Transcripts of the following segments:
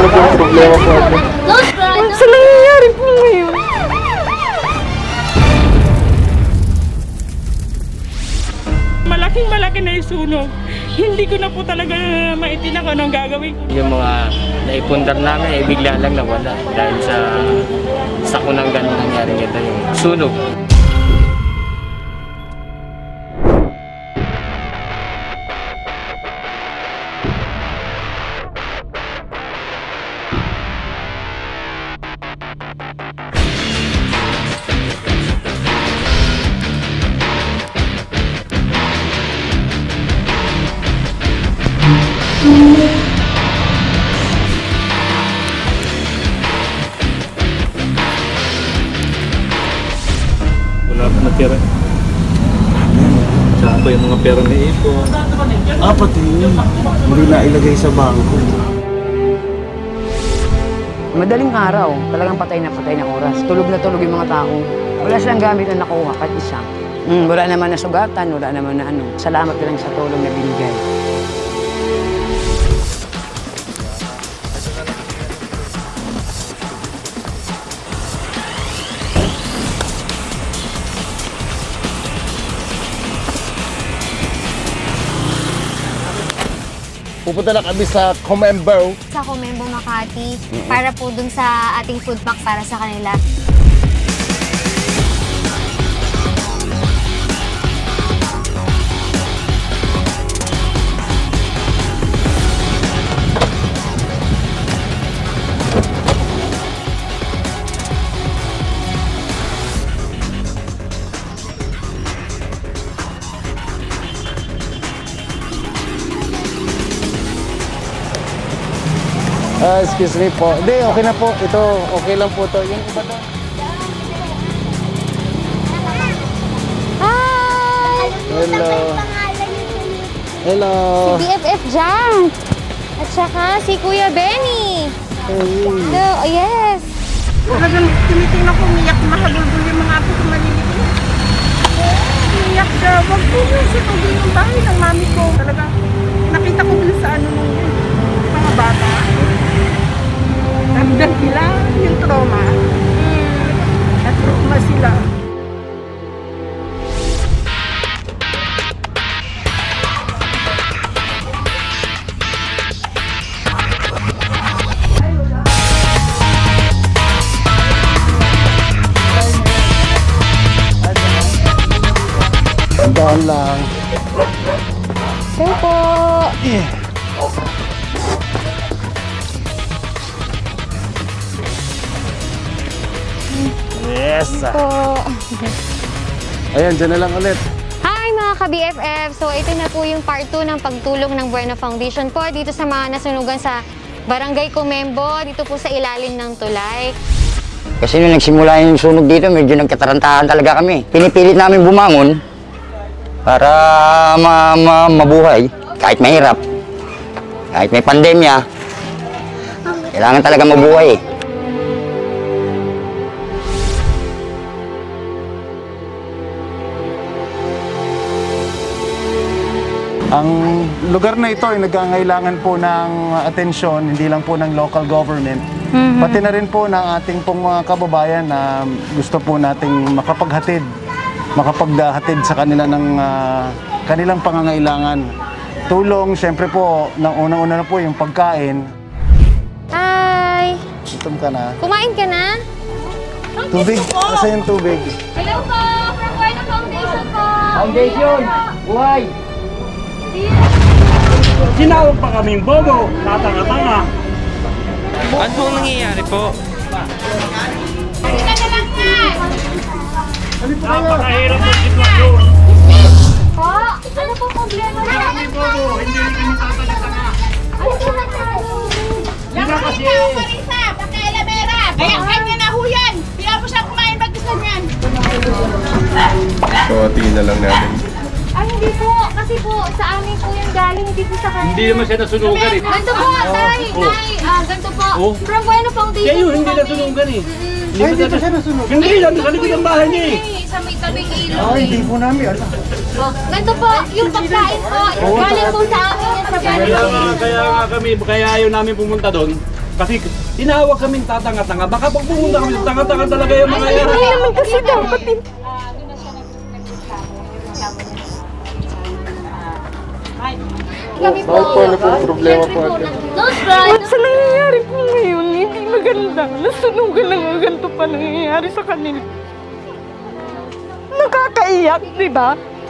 Ano po yung problema po? Sa nangyayari po ngayon. Malaki na yung sunog. Hindi ko na po talaga maitinak anong gagawin ko. Yung mga naipundar namin, bigla lang nawala dahil sa sakunang ganun nangyari ito yung sunog. Wala pa natira. Saan ba yung mga pera ni Ipo? Pati yun. Hindi na ilagay sa bangko. Madaling araw, talagang patay na oras. Tulog na tulog yung mga tao. Wala silang gamit na nakuha, kahit isa. Wala naman na sugatan, wala naman na ano. Salamat lang sa tulong na binigay. Pupunta na kami sa Comembo. Sa Comembo Makati, para po dun sa ating food pack para sa kanila. Excuse me po. Hindi, okay na po. Ito, okay lang po to. Yung iba doon. Hi! Hello. Hello. Si BFF Jang. At saka si Kuya Benny. Hello, oh, yes. Talagang tinitingnan ko, umiyak, mahagulgul yung mga apo ko maliliit. Umiyak daw. Wag po yun sa tubig ng bahay ng mami ko. Talagang nakita ko din sa ano nung yun. Mga bata. Nagdan sila yung trauma. At trauma sila. Tandaan lang. Thank po. Yes. Po. Ayan, dyan na lang ulit. Hi mga ka-BFF! So ito na po yung part 2 ng pagtulong ng Buena Foundation po dito sa mga nasunugan sa Barangay Comembo, dito po sa ilalim ng tulay. Kasi nung nagsimula yung sunog dito, medyo nagkatarantahan talaga kami. Pinipilit namin bumangon para mabuhay. Kahit mahirap, kahit may pandemya, kailangan talaga mabuhay. Ang lugar na ito ay nagkangailangan po ng atensyon, hindi lang po ng local government, pati na rin po ng ating pong mga kababayan na gusto po nating makapaghatid sa kanila ng kanilang pangangailangan. Tulong, siyempre po, unang-una na po yung pagkain. Hi! Gutom ka na? Kumain ka na? Tubig? Asa yung tubig? Hello po! From Buena Foundation po! Foundation! Buhay! Sinawag pa kaming bobo, tatanga-tanga. Ano pong nangyayari po? Napakahirap ng sitwasyon. Po! Ano po problema? Kami bobo, hindi kami tatanga-tanga. Ano po natalo? Hindi kasi... Kaya kanya na ho yan! Kaya mo siya kumain mag-isa niyan! So, tingin na lang natin. Ay, hindi po. Kasi po, sa amin po yung galing, hindi po sa kanila. Hindi naman siya nasunugan eh. Ganito po, tay! Ganito po. From Buena Foundation. Kaya yun, hindi nasunugan eh. Ay, hindi pa siya nasunog. Hindi lang, sa likod ng bahay niya eh. Sa may tabing ilog. Ay, hindi po namin. Ganito po, yung pagkain po, galing po sa amin yan sa Buena Foundation. Kaya nga kami, kaya ayaw namin pumunta doon. Kasi tinawag kaming tatanga-tanga. Baka pag pumunta kami, tanga-tanga talaga yung mga yan. Hindi naman kasi dapat din. Bakit po? Ano po problema po ate? Sa nangyayari po ngayon, hindi maganda. Nasunugan lang ang ganito pa nangyayari sa kanila. Nakakaiyak, di ba?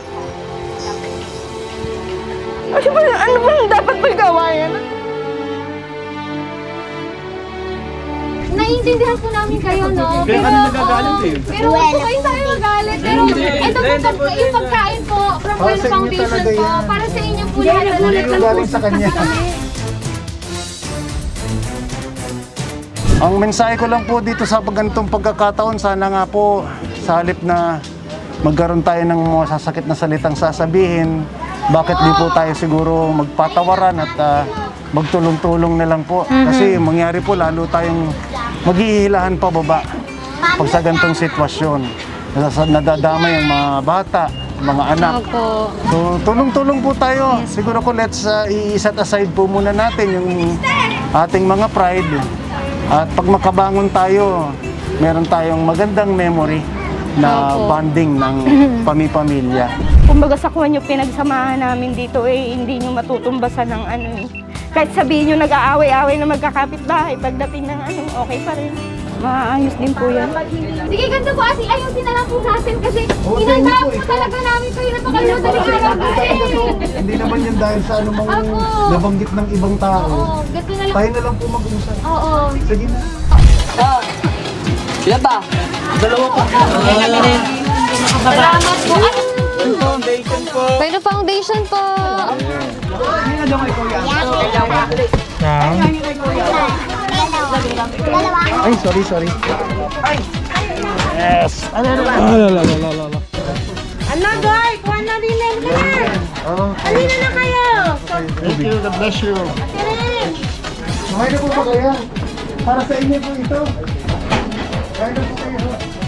Ano bang dapat pag-awayan? Naiintindihan po namin kayo, no? Kaya kami nagagalit eh. Pero huwag po kayo tayo magalit. Pero ito po, yung pagkain po, from Para Well sa inyo Foundation talaga po, yan. para sa inyo po lahat na Galing sa kanya. Ang mensahe ko lang po dito sa ganitong pagkakataon, sana nga po sa halip na magkaroon tayo ng mga sasakit na salitang sasabihin, bakit di po tayo siguro magpatawaran at magtulong-tulong na lang po. Kasi mangyari po lalo tayong maghihilahan pababa pag sa ganitong sitwasyon. Nadadamay ang mga bata, mga anak. So tulong-tulong po tayo. Siguro ko let's i-set aside po muna natin yung ating mga pride. At pag makabangon tayo, meron tayong magandang memory na bonding ng pamilya. Kumbaga sa kuha nyo pinagsamahan namin dito hindi nyo matutumbasan ng ano eh. Kahit sabihin nyo nag-aaway-aaway na magkakapit-bahay, pagdating ng okay pa rin. Maayos din po yan. Sige, ganito po, ayusin na lang po natin kasi inandaan po talaga namin kayo na pakalimadaling araw po Hindi naman yan dahil sa anumang nabanggit ng ibang tao. Oo, ganito na lang. Tayo na lang po mag-usap. Oo. Sige na. Salamat po. Bueno Foundation po. Ay, sorry. Ano, Doy? Kuha na rin na Alina na kayo! Thank you, God bless you. Kumain na po ba kaya? Para sa inyo po ito. Kumain na po kayo.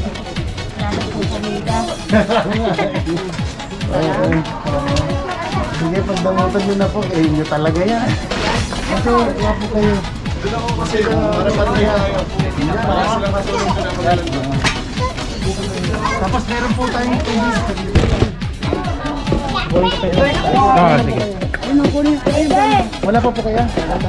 Sige, pagdamutan nyo na po, inyo talaga yan. Ito, kuha po kayo. Kasi harapan niya. Tapos meron po tayong tubig. Sige. Wala pa po kaya?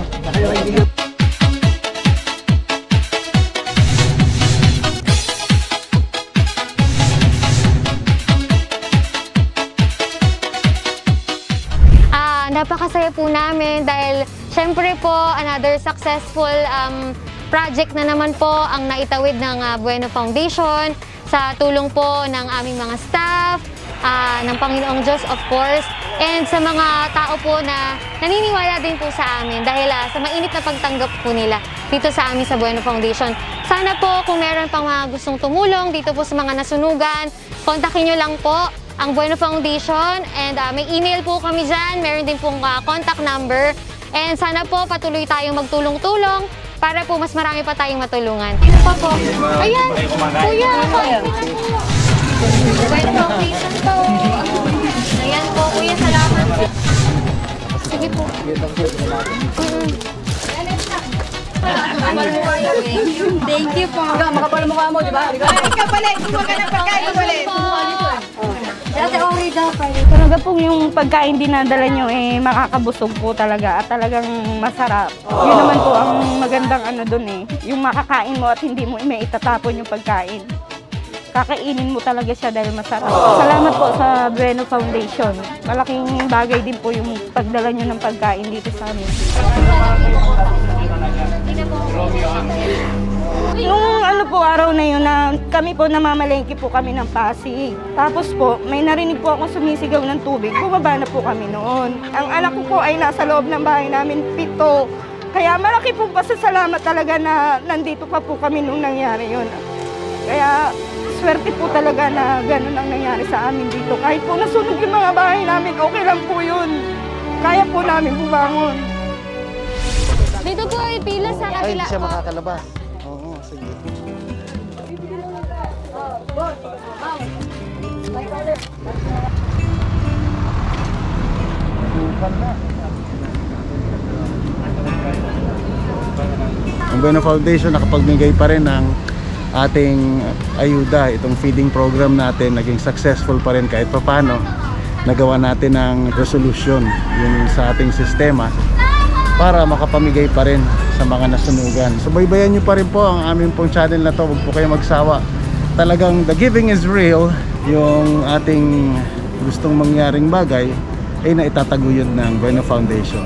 Napakasaya po namin dahil syempre po another successful project na naman po ang naitawid ng Bueno Foundation sa tulong po ng aming mga staff, ng Panginoong Diyos of course, and sa mga tao po na naniniwala din po sa amin dahil sa mainit na pagtanggap po nila dito sa amin sa Bueno Foundation. Sana po kung meron pang mga gustong tumulong dito po sa mga nasunugan, kontakin nyo lang po ang Bueno Foundation and may email po kami dyan, meron din pong contact number, and sana po patuloy tayong magtulong-tulong para po mas marami pa tayong matulungan. Ano pa po? Ayan! Kuya! Bueno Foundation po! Ayan po, kuya, salamat po. Sige po. Thank you po. Makapal mukha mo, di ba? Ikaw pala, gumawa ka ng pagkain pala. Dati okay daw pa rin. Talaga pong yung pagkain dinadala nyo makakabusog po talaga at talagang masarap. Yun naman po ang magandang dun yung makakain mo at hindi mo may itatapon yung pagkain. Kakainin mo talaga siya dahil masarap. Salamat po sa Bueno Foundation. Malaking bagay din po yung pagdala nyo ng pagkain dito sa amin. Nung po araw na yun na kami po namamalengke po kami ng Pasig. Tapos po may narinig po akong sumisigaw ng tubig. Bumaba na po kami noon. Ang anak ko po ay nasa loob ng bahay namin, 7. Kaya malaki po pasasalamat talaga na nandito pa po kami nung nangyari yun. Kaya swerte po talaga na gano'n ang nangyari sa amin dito. Kahit po nasunog yung mga bahay namin, okay lang po yun. Kaya po namin bumangon. Dito po ay pila sa Ay, kabila hindi siya po. makakalabas. Oo, sige. Bukan na. Bueno Foundation nakapagbigay pa rin ng ating ayuda. Itong feeding program natin naging successful pa rin kahit papano. Nagawa natin ng resolution yung sa ating sistema para makapamigay pa rin sa mga nasunugan. So baybayan nyo pa rin po ang aming pong channel na to. Huwag po kayo magsawa. Talagang the giving is real. Yung ating gustong mangyaring bagay ay naitataguyod ng Bueno Foundation.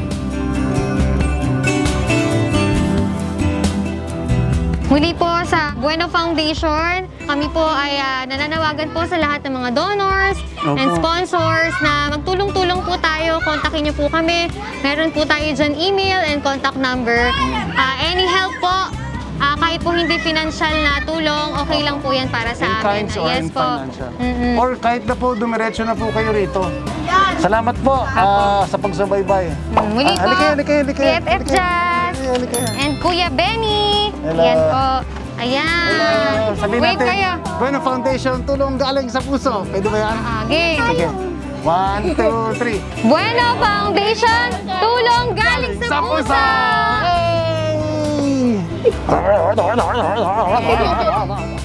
Muli po sa Bueno Foundation, kami po ay nananawagan po sa lahat ng mga donors and sponsors na magtulong-tulong po tayo. Kontakin niyo po kami. Meron po tayo dyan email and contact number. Any help po, kahit po hindi financial na tulong, okay lang po yan para sa amin. In kinds or Yes in po. financial. Or kahit na po dumiretso na po kayo rito. Salamat po sa pagsubaybay. Muli po, halika. BFF Jazz and Kuya Benny. Hello. Yan po. Ayan. Hello. Sabihin Wave natin, kayo. Bueno Foundation, tulong galing sa puso. Pwede ba yan? Game. Sige. 1, 2, 3. Bueno Foundation, tulong galing sa puso! Hey!